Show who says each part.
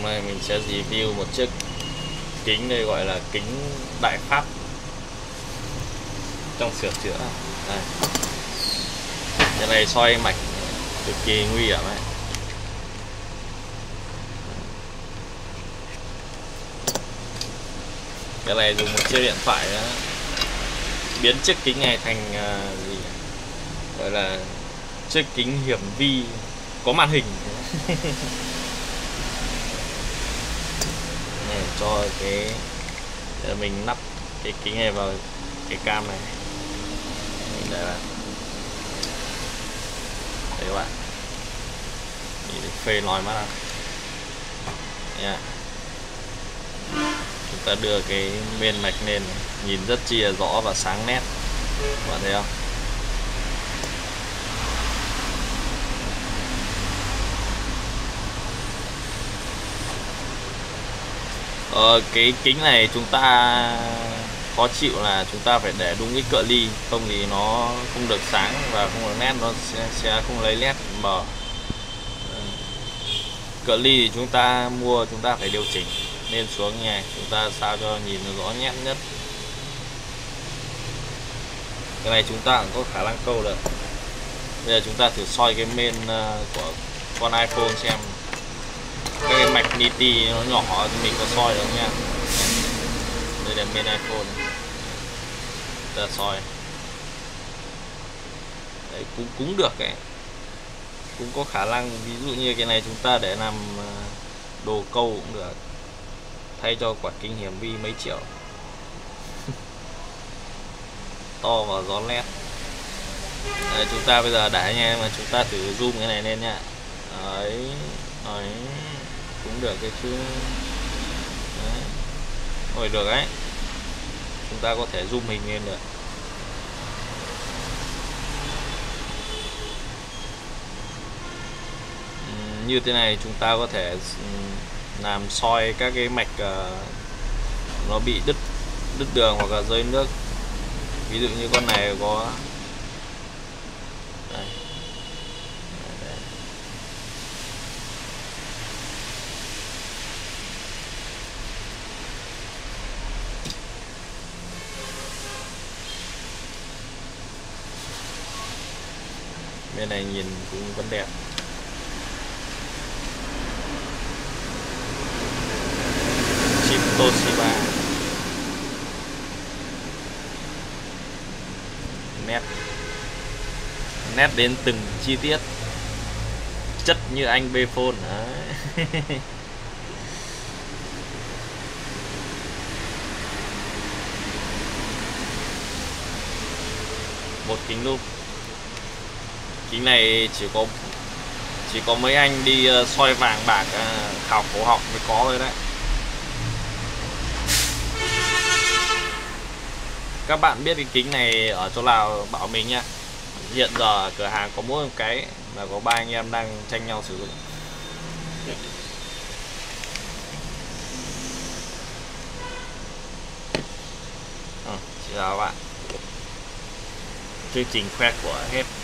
Speaker 1: Hôm nay mình sẽ review một chiếc kính đây, gọi là kính Đại Pháp trong sửa chữa. Đây. Cái này soi mạch cực kỳ nguy hiểm ấy. Cái này dùng một chiếc điện thoại đó, biến chiếc kính này thành gì nhỉ? Gọi là chiếc kính hiểm vi có màn hình. Này, cho cái mình lắp cái kính này vào cái cam này, mình để vào đấy các bạn, mình phê nói mắt ra nha. Chúng ta đưa cái bên mạch lên, nhìn rất chi là rõ và sáng nét, các bạn thấy không? Cái kính này chúng ta khó chịu là chúng ta phải để đúng cái cỡ ly, không thì nó không được sáng và không được nét, nó sẽ không lấy nét mờ. Cỡ ly thì chúng ta mua, chúng ta phải điều chỉnh lên xuống như này, chúng ta sao cho nhìn nó rõ nét nhất. Cái này chúng ta cũng có khả năng câu được. Bây giờ chúng ta thử soi cái main của con iPhone xem cái mạch niti nó nhỏ thì mình có soi được nha. Đây là main iPhone, ta soi đấy, cũng được ấy, cũng có khả năng. Ví dụ như cái này chúng ta để làm đồ câu cũng được, thay cho quả kính hiểm vi mấy triệu. To và gió led. Đấy, chúng ta bây giờ đã nha, mà chúng ta thử zoom cái này lên nha. Đấy, đấy cũng được cái chứ. Đấy. Rồi được đấy, chúng ta có thể zoom hình lên được. Như thế này chúng ta có thể làm soi các cái mạch nó bị đứt đường hoặc là rơi nước. Ví dụ như con này có đây. Đây. Bên này nhìn cũng vẫn đẹp. Chip Toshiba. Nét đến từng chi tiết, chất như anh Bphone đấy. Một kính lúp. Kính này chỉ có mấy anh đi soi vàng bạc khảo cổ học mới có thôi đấy. Các bạn biết cái kính này ở chỗ nào bảo mình nha. Hiện giờ cửa hàng có mỗi một cái, là có 3 anh em đang tranh nhau sử dụng. Xin chào các bạn. Chương trình khoe của hết.